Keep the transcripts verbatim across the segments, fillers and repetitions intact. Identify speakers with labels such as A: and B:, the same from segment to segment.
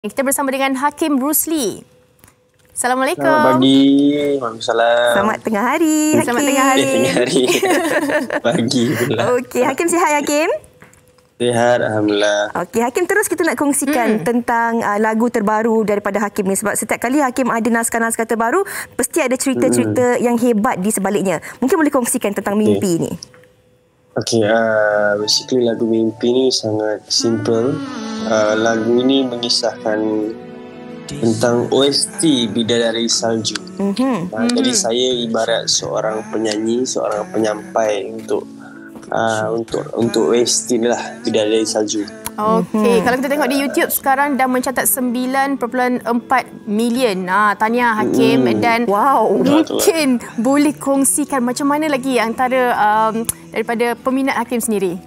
A: Kita bersama dengan Hakim Rusli. Assalamualaikum.
B: Selamat pagi. Waalaikumsalam.
C: Selamat tengah hari, Hakim.
A: Selamat tengah hari.
B: Eh, tengah hari. Pagi pula.
C: Okey, Hakim sihat, Hakim?
B: Sihat, Alhamdulillah.
C: Okey, Hakim, terus kita nak kongsikan hmm. tentang uh, lagu terbaru daripada Hakim ni. Sebab setiap kali Hakim ada naskah-naskah terbaru, pasti ada cerita-cerita hmm. yang hebat di sebaliknya. Mungkin boleh kongsikan tentang okay. mimpi ni.
B: Okey, uh, basically lagu Mimpi ni sangat simple. Uh, lagu ini mengisahkan tentang O S T Bidadari Salju. Mm-hmm. Uh, mm-hmm. Jadi saya ibarat seorang penyanyi, seorang penyampai untuk uh, untuk untuk O S T ni lah, Bidadari Salju.
A: Okey, mm-hmm. kalau kita tengok di YouTube sekarang dah mencatat sembilan perpuluhan empat million. Ah, tahniah Hakim. Mm. Dan
C: wow,
A: mungkin boleh kongsikan macam mana lagi antara um, daripada peminat Hakim sendiri?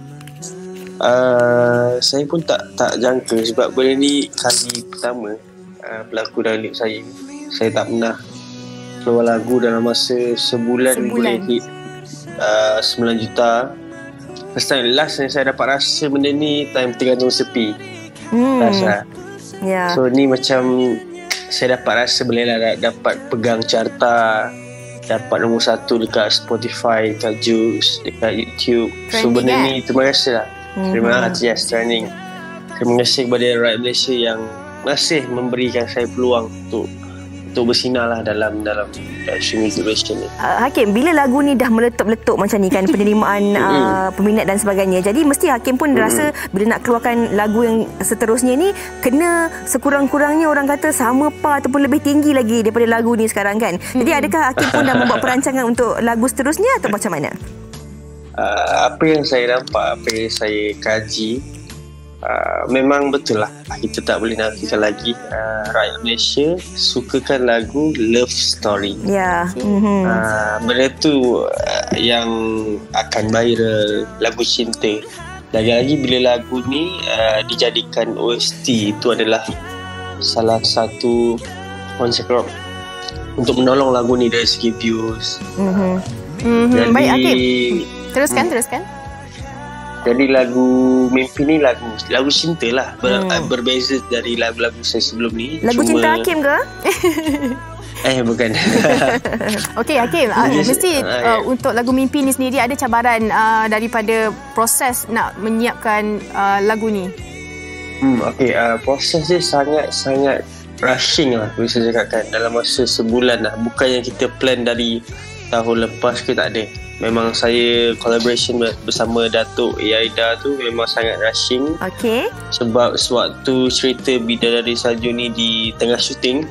B: Uh, saya pun tak tak jangka sebab benda ni kali pertama uh, berlaku dalam hidup saya. Saya tak pernah keluar lagu dalam masa sebulan, sebulan. boleh hit uh, sembilan juta. First time, last yang saya dapat rasa benda ni time Tergantung Sepi. Hmm. Rasa. Yeah. So ni macam saya dapat rasa boleh lah dapat pegang carta, dapat nombor satu dekat Spotify, dekat Joox, dekat YouTube. Trending, so benda kan? Ni terima kasih lah. Terima kasih, yes, training. Terima kasih kepada rakyat Malaysia yang masih memberikan saya peluang untuk untuk bersinar lah dalam dalam streaming music Malaysia ni.
C: Uh, Hakim, bila lagu ni dah meletup-letup macam ni kan, penerimaan uh, peminat dan sebagainya, jadi mesti Hakim pun rasa bila nak keluarkan lagu yang seterusnya ni kena sekurang-kurangnya orang kata sama par ataupun lebih tinggi lagi daripada lagu ni sekarang kan. Jadi adakah Hakim pun dah membuat perancangan untuk lagu seterusnya atau macam mana?
B: Uh, apa yang saya nampak, apa yang saya kaji, uh, memang betul lah kita tak boleh nafikan lagi uh, rakyat Malaysia sukakan lagu love story.
C: Ya. Yeah. Mm-hmm.
B: Uh, benda tu uh, yang akan viral, lagu cinta. Lagi-lagi bila lagu ni uh, dijadikan O S T, itu adalah salah satu konsep rock untuk menolong lagu ni dari segi views.
C: Mm-hmm.
A: Mm-hmm.
B: Jadi,
A: baik Hakim. Teruskan, hmm. teruskan.
B: Jadi lagu Mimpi ni lagu lagu cinta lah. Ber, hmm. Berbeza dari lagu-lagu saya sebelum ni.
C: Lagu Cuma, cinta Hakim ke?
B: Eh, bukan.
A: Okey Hakim, uh, mesti uh, untuk lagu Mimpi ni sendiri ada cabaran uh, daripada proses nak menyiapkan uh, lagu ni.
B: Hmm, Okey, uh, proses dia sangat-sangat rushing lah, boleh saya cakapkan. Dalam masa sebulan lah. Bukan yang kita plan dari tahun lepas ke, tak ada. Memang saya collaboration bersama Datuk Aida tu memang sangat rushing.
C: Okey.
B: Sebab sewaktu cerita Bidadari Salju ni di tengah syuting,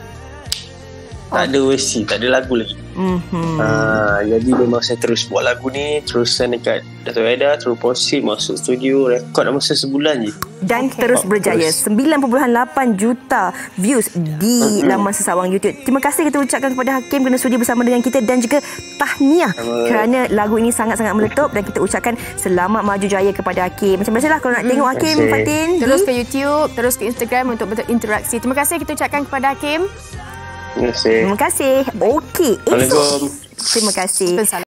B: oh. tak ada O S T, tak ada lagu lagi. Mm-hmm. Ha, jadi memang saya terus buat lagu ni, terusan dekat Datuk Aida, terus proceed masuk studio, rekod dalam masa sebulan je.
C: Dan okay. terus
B: oh,
C: berjaya.
B: terus.
C: sembilan perpuluhan lapan juta views di mm-hmm. laman sesawang YouTube. Terima kasih kita ucapkan kepada Hakim kerana sudi bersama dengan kita dan juga tahniah Amal. kerana lagu ini sangat-sangat meletup, dan kita ucapkan selamat maju jaya kepada Hakim. Macam biasalah kalau nak mm. tengok Hakim, Fatin,
A: terus ke YouTube, terus ke Instagram untuk berinteraksi. Terima kasih kita ucapkan kepada Hakim.
B: Terima kasih.
C: Terima kasih. Okey.
B: Assalamualaikum.
C: Terima kasih.